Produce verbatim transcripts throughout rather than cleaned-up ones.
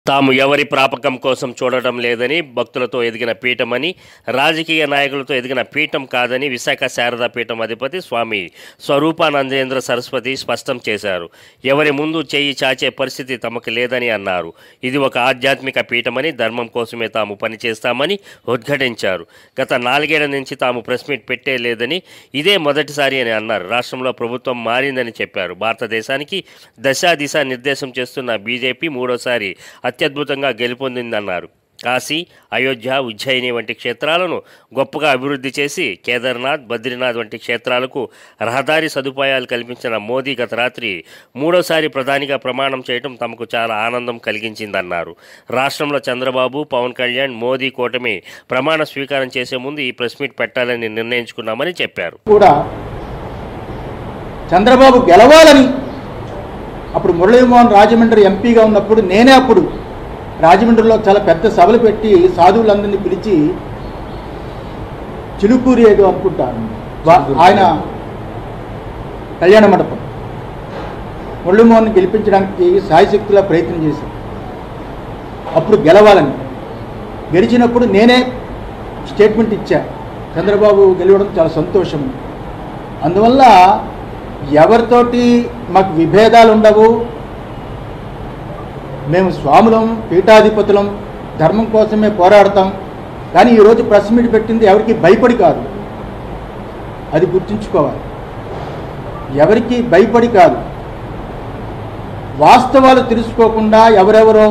తాము ఎవరి ప్రాపకం కోసం చూడటం లేదని, భక్తులతో ఎదిగిన పీఠమని, రాజకీయ నాయకులతో ఎదిగిన పీఠం కాదని విశాఖ శారదా పీఠం అధిపతి స్వామి స్వరూపానందేంద్ర సరస్వతి స్పష్టం చేశారు. ఎవరి ముందు చేయి చాచే పరిస్థితి తమకు లేదని అన్నారు. ఇది ఒక ఆధ్యాత్మిక పీఠమని, ధర్మం కోసమే తాము పనిచేస్తామని ఉద్ఘాటించారు. గత నాలుగేళ్ల నుంచి తాము ప్రెస్ మీట్ పెట్టే లేదని, ఇదే మొదటిసారి అని అన్నారు. రాష్ట్రంలో ప్రభుత్వం మారిందని చెప్పారు. భారతదేశానికి దశా దిశ నిర్దేశం చేస్తున్న బీజేపీ మూడోసారి అత్యద్భుతంగా గెలుపొందిందన్నారు. కాశీ, అయోధ్య, ఉజ్జయిని వంటి క్షేత్రాలను గొప్పగా అభివృద్ధి చేసి కేదార్నాథ్, బద్రీనాథ్ వంటి క్షేత్రాలకు రహదారి సదుపాయాలు కల్పించిన మోదీ గత రాత్రి మూడోసారి ప్రధానిగా ప్రమాణం చేయడం తమకు చాలా ఆనందం కలిగించిందన్నారు. రాష్ట్రంలో చంద్రబాబు, పవన్ కళ్యాణ్, మోదీ కూటమి ప్రమాణ స్వీకారం చేసే ముందు ఈ ప్రెస్ మీట్ పెట్టాలని నిర్ణయించుకున్నామని చెప్పారు. కూడా చంద్రబాబు గెలవాలని అప్పుడు మురళీమోహన్ రాజమండ్రి ఎంపీగా ఉన్నప్పుడు నేనే అప్పుడు రాజమండ్రిలో చాలా పెద్ద సభలు పెట్టి సాధువులందరినీ పిలిచి చిలుకూరి ఏదో అనుకుంటాను ఆయన కళ్యాణ మండపం మురళీమోహన్ గెలిపించడానికి సాయశక్తిలా ప్రయత్నం చేశాను. అప్పుడు గెలవాలని గెలిచినప్పుడు నేనే స్టేట్మెంట్ ఇచ్చా, చంద్రబాబు గెలవడం చాలా సంతోషం. అందువల్ల ఎవరితోటి మాకు విభేదాలు ఉండవు. మేము స్వాములం, పీఠాధిపతులం, ధర్మం కోసమే పోరాడతాం. కానీ ఈరోజు ప్రెస్ మీట్ పెట్టింది ఎవరికి భయపడి కాదు, అది గుర్తుంచుకోవాలి. ఎవరికి భయపడి కాదు, వాస్తవాలు తెలుసుకోకుండా ఎవరెవరో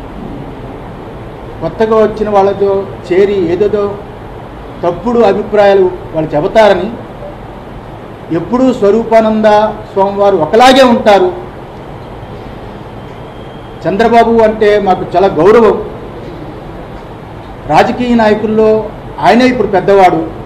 కొత్తగా వచ్చిన వాళ్ళతో చేరి ఏదేదో తప్పుడు అభిప్రాయాలు వాళ్ళు చెబుతారని. ఎప్పుడూ స్వరూపానంద స్వామివారు ఒకలాగే ఉంటారు. చంద్రబాబు అంటే మాకు చాలా గౌరవం. రాజకీయ నాయకుల్లో ఆయనే ఇప్పుడు పెద్దవాడు.